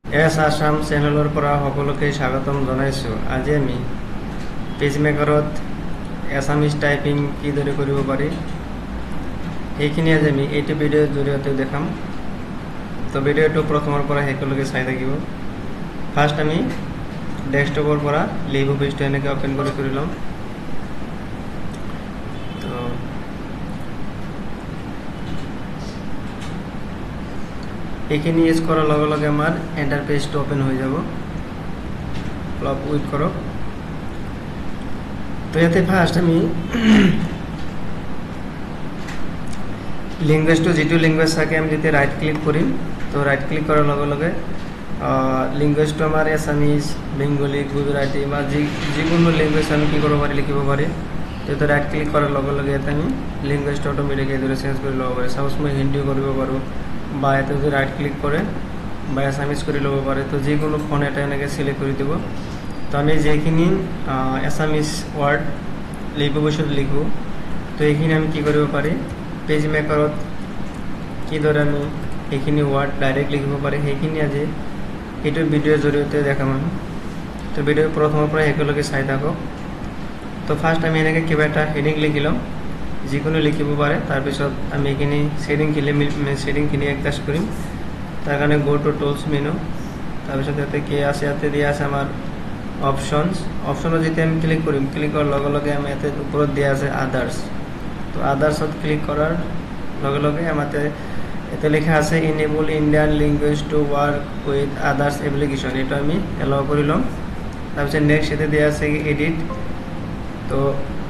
S Assam চেনেলৰ পৰা সকলোকে স্বাগতম জনাইছোঁ। আজি আমি পেজমেকাৰত এছামিজ টাইপিং কিদৰে কৰিব পাৰি সেইখিনি আজি আমি এইটো ভিডিঅ'ৰ জৰিয়তে দেখাম। তো ভিডিঅ'টো প্ৰথমৰ পৰা শেষলৈকে চাই থাকিব। ফাৰ্ষ্ট আমি ডেস্কটপৰ পৰা লিভ পেজটো এনেকৈ অপেন কৰি ল'ম। তো এইখিনি ইউজ কৰাৰ লগে লগে আমাৰ এণ্টাৰ পেজটো অপেন হৈ যাব। অলপ ৱেইট কৰক। তো ইয়াতে ফাৰ্ষ্ট আমি লেংগুৱেজটো যিটো লেংগুৱেজ থাকে আমি যেতিয়া ৰাইট ক্লিক কৰিম, তো ৰাইট ক্লিক কৰাৰ লগে লগে লেংগুৱেজটো আমাৰ এছামিজ, বেংগলী, গুজৰাটী বা যিকোনো লেংগুৱেজ আমি কি কৰিব পাৰি, লিখিব পাৰি। তো ৰাইট ক্লিক কৰাৰ লগে লগে ইয়াতে আমি লেংগুৱেজটো অট'মেটিক এইদৰে চেঞ্জ কৰি ল'ব পাৰি। চাপ'জ মই হিন্দীও কৰিব পাৰোঁ, বা ইয়াতে যদি ৰাইট ক্লিক কৰে বা এছামিজ কৰি ল'ব পাৰে। তো যিকোনো ফোন এটা এনেকৈ চিলেক্ট কৰি দিব। তো আমি যিখিনি এছামিজ ৱাৰ্ড লিভ পেজত লিখোঁ, তো এইখিনি আমি কি কৰিব পাৰি, পেজ মেকাৰত কিদৰে আমি এইখিনি ৱাৰ্ড ডাইৰেক্ট লিখিব পাৰি সেইখিনি আজি এইটো ভিডিঅ'ৰ জৰিয়তে দেখাম আমি। তো ভিডিঅ' প্ৰথমৰ পৰা একেলগে চাই থাকক। তো ফাৰ্ষ্ট আমি এনেকৈ কিবা এটা হেডিং লিখি ল'ম, যিকোনো লিখিব পাৰে। তাৰপিছত আমি এইখিনি ছেটিংখিনি এডজাষ্ট কৰিম। তাৰ কাৰণে গো টু টুলছ মেনু, তাৰপিছত ইয়াতে কি আছে, ইয়াতে দিয়া আছে আমাৰ অপশ্যনত যেতিয়া আমি ক্লিক কৰিম, ক্লিক কৰাৰ লগে লগে আমি ইয়াতে ওপৰত দিয়া আছে আদাৰ্ছ। তো আদাৰ্ছত ক্লিক কৰাৰ লগে লগে আমাৰ ইয়াতে লিখা আছে enable Indian language to work with others application, এইটো আমি এলাউ কৰি ল'ম। তাৰপিছত নেক্সট ইয়াতে দিয়া আছে এডিট। তো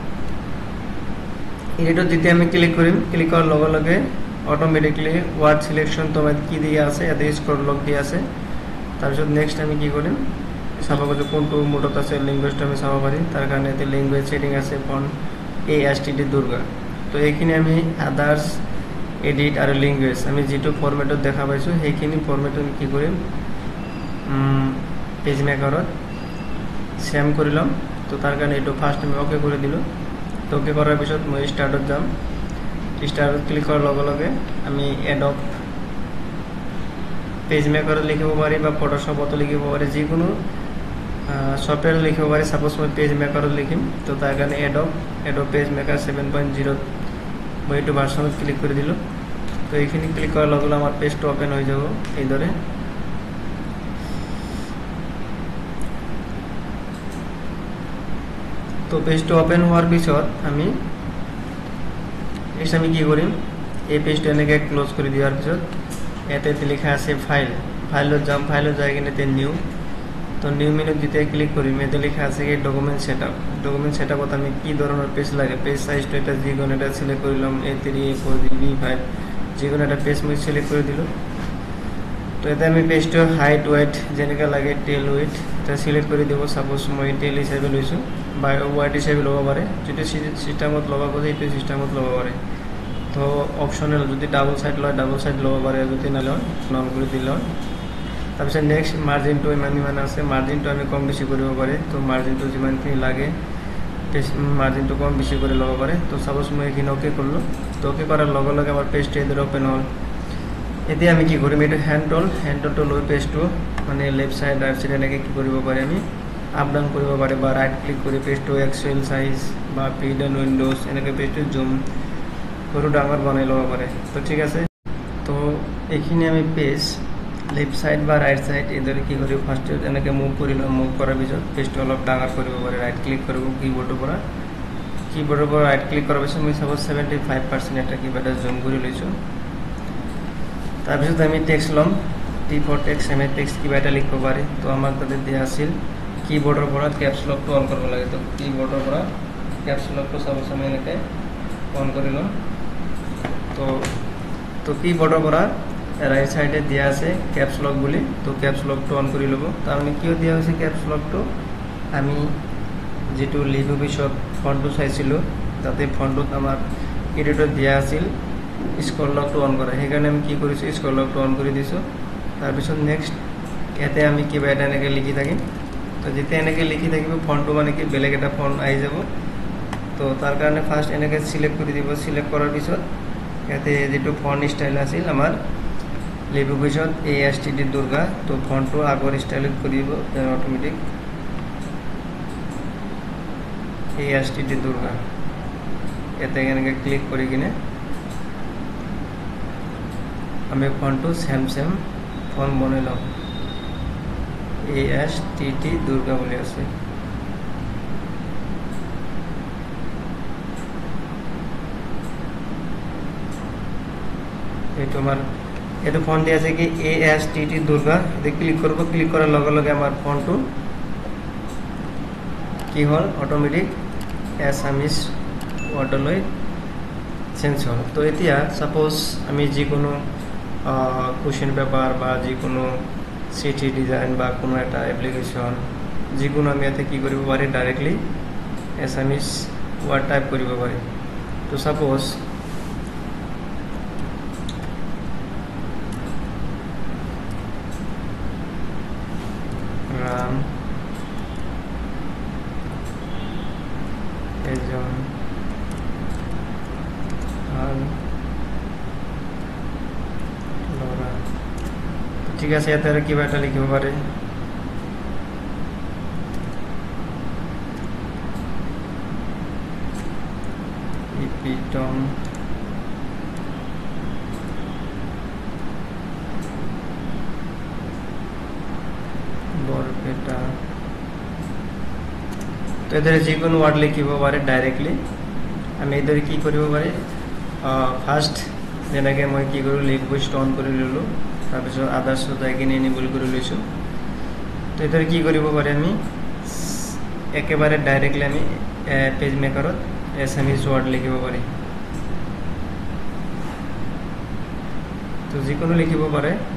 এডিটত যেতিয়া আমি ক্লিক কৰিম, ক্লিক কৰাৰ লগে লগে অট'মেটিকলি ৱাৰ্ড চিলেকশ্যন তোমাৰ কি দিয়া আছে, ইয়াতে স্ক্ৰল লক দিয়া আছে। তাৰপিছত নেক্সট আমি কি কৰিম, চাব পাৰোঁ কোনটো মোডত আছে লেংগুৱেজটো আমি চাব পাৰিম। তাৰ কাৰণে ইয়াতে লেংগুৱেজ ছেটিং আছে ফন্ট ASTD দুৰ্গা। তো এইখিনি আমি আদাৰ্ছ, এডিট আৰু লেংগুৱেজ আমি যিটো ফৰ্মেটত দেখা পাইছোঁ সেইখিনি ফৰ্মেটত আমি কি কৰিম, পেজ মেকাৰত ছেম কৰি ল'ম। তো তাৰ কাৰণে এইটো ফাৰ্ষ্ট আমি অ'কে কৰি দিলোঁ। তো অ'কে কৰাৰ পিছত মই ষ্টাৰ্টত যাম। ষ্টাৰ্টত ক্লিক কৰাৰ লগে লগে আমি এডব পেজ মেকাৰত লিখিব পাৰি বা ফটোশ্বপতো লিখিব পাৰি, যিকোনো ছফ্টৱেৰ লিখিব পাৰি। ছাপ'জ মই পেজ মেকাৰত লিখিম, তো তাৰ কাৰণে এডব পেজ মেকাৰ 7.0 মই এইটো ভাৰ্চনত ক্লিক কৰি দিলোঁ। তো এইখিনি ক্লিক কৰাৰ লগে লগে আমাৰ পেজটো অ'পেন হৈ যাব এইদৰে। তো পেজটো অ'পেন হোৱাৰ পিছত আমি কি কৰিম, এই পেজটো এনেকৈ ক্ল'জ কৰি দিয়াৰ পিছত ইয়াতে লিখা আছে ফাইলত যাম। ফাইলত যাই কিনে নিউ, তো নিউ মেনুত যেতিয়া ক্লিক কৰিম ইয়াতে লিখা আছে কি ডকুমেণ্ট ছেটআপত আমি কি ধৰণৰ পেজ লাগে, পেজ চাইজটো এটা যিকোনো এটা চিলেক্ট কৰি ল'ম, A3, A4, B5 যিকোনো এটা পেজ মই চিলেক্ট কৰি দিলোঁ। তো ইয়াতে আমি পেজটো হাইট ৱেইট যেনেকৈ লাগে টেইল ৱেইট এটা চিলেক্ট কৰি দিব। ছাপ'জ মই টেইল হিচাপে লৈছোঁ বা ৱাইট হিচাপে ল'ব পাৰে, যিটো ছিষ্টেমত ল'ব খোজে সেইটো ছিষ্টেমত ল'ব পাৰে। তো অপশ্যনেল, যদি ডাবল চাইড লয় ডাবল চাইড ল'ব পাৰে, যদি নলয় নন কৰি দিলে হয়। তাৰপিছত নেক্সট মাৰ্জিনটো ইমান আছে, মাৰ্জিনটো আমি কম বেছি কৰিব পাৰে। তো মাৰ্জিনটো যিমানখিনি লাগে মাৰ্জিনটো কম বেছি কৰি ল'ব পাৰে। তো ছাপ'জ মই এইখিনি অ'কে কৰিলোঁ। তো অ'কে কৰাৰ লগে লগে আমাৰ পেজটো এইদৰে অ'পেন হ'ল। এতিয়া আমি কি কৰিম, এইটো হেণ্ডটো লৈ পেজটো মানে লেফ্ট চাইড ৰাইট চাইড এনেকৈ কি কৰিব পাৰে, আমি আপ ডাউন কৰিব পাৰে, বা ৰাইট ক্লিক কৰি পেজটো এক্সেল চাইজ বা পিড এণ্ড উইণ্ড'জ এনেকৈ পেজটো জুম সৰু ডাঙৰ বনাই ল'ব পাৰে। তো ঠিক আছে। তো এইখিনি আমি পেজ লেফ্ট চাইড বা ৰাইট চাইড এইদৰে কি কৰিম, ফাৰ্ষ্টত এনেকৈ মুভ কৰি লওঁ। মুভ কৰাৰ পিছত পেজটো অলপ ডাঙৰ কৰিব পাৰে, ৰাইট ক্লিক কৰিব কীবৰ্ডৰ পৰা ৰাইট ক্লিক কৰাৰ পিছত মই চাপ'জ 75% এটা কিবা এটা জুম কৰি লৈছোঁ। তাৰপিছত আমি টেক্সট ল'ম, T4 টেক্সট, টেক্সট কিবা এটা লিখিব পাৰি। তো আমাক তাতে দিয়া আছিল কীবৰ্ডৰ পৰা কেপছ লকটো অন কৰিব লাগে। তো কীবৰ্ডৰ পৰা কেপছ লকটো চাপ'জ আমি এনেকৈ অন কৰি ল'ম। তো কীবৰ্ডৰ পৰা ৰাইট চাইডে দিয়া আছে কেপছ লক বুলি, তো কেপছ লকটো অন কৰি ল'ব। তাৰমানে কিয় দিয়া হৈছে কেপছ লকটো, আমি যিটো লিভ পেজত ফন্টটো চাইছিলোঁ তাতে ফন্টটোত আমাৰ এডিটত দিয়া আছিল স্ক্ৰল লকটো অন কৰা, সেইকাৰণে আমি কি কৰিছোঁ স্ক্ৰল লকটো অন কৰি দিছোঁ। তাৰপিছত নেক্সট ইয়াতে আমি কিবা এটা এনেকৈ লিখি থাকিম। তো যেতিয়া এনেকৈ লিখি থাকিব ফন্টটো মানে কি বেলেগ এটা ফন্ট আহি যাব। তো তাৰ কাৰণে ফাৰ্ষ্ট এনেকৈ চিলেক্ট কৰি দিব। চিলেক্ট কৰাৰ পিছত ইয়াতে যেটো ফন্ট স্টাইল আছিল আমাৰ লিপিৰ পিছত ASTD দুৰ্গা তো ফন্টটো আগৰ ষ্টাইলত কৰিব অটোমেটিক ASTD দুৰ্গা এতে এনেকৈ ক্লিক কৰি কিনে আমি ফন্টটো সেম ফন্ট বনাই লওঁ ASTD দুৰ্গা বুলি আছে এইটো আমাৰ এইটো ফন্ট দিয়া আছে কি ASTD দুৰ্গা এতে ক্লিক করব ক্লিক করার লগে লগে আমার ফন্টটো কি হল অটোমেটিক এসামিজ ওয়ার্ডলৈ চেঞ্জ হল তো এতিয়া সাপোজ আমি যিকোনো কোশ্চেন পেপার বা যিকোনো সিটি ডিজাইন বা কোনো একটা অ্যাপ্লিকেশন যিকোনো আমি এতে কি কৰিব পাৰি ডাইরেক্টলি এসামিজ ওয়ার্ড টাইপ কৰিব পাৰি তো সাপোজ রাম এজন ভাল লৰা ঠিক আছে ইয়াতে আৰু কিবা এটা লিখিব পাৰে ইপিটম বৰপেটা তো এদৰে যিকোনো ওয়ার্ড লিখিব পাৰে ডাইরেক্টলি আমি এদৰে কি কৰিব পাৰে ফার্স্ট যেনেকৈ মই কি কৰোঁ লিভ বুষ্ট অন কৰি ললোঁ তাৰপিছত আদাৰ্ছত যাই কিনে এনেবল কৰি লৈছোঁ তো এদৰে কি কৰিব পাৰে আমি একেবাৰে ডাইরেক্টলি আমি পেজ মেকাৰত এসামিজ ওয়ার্ড লিখিব পাৰি তো যিকোনো লিখিব পাৰে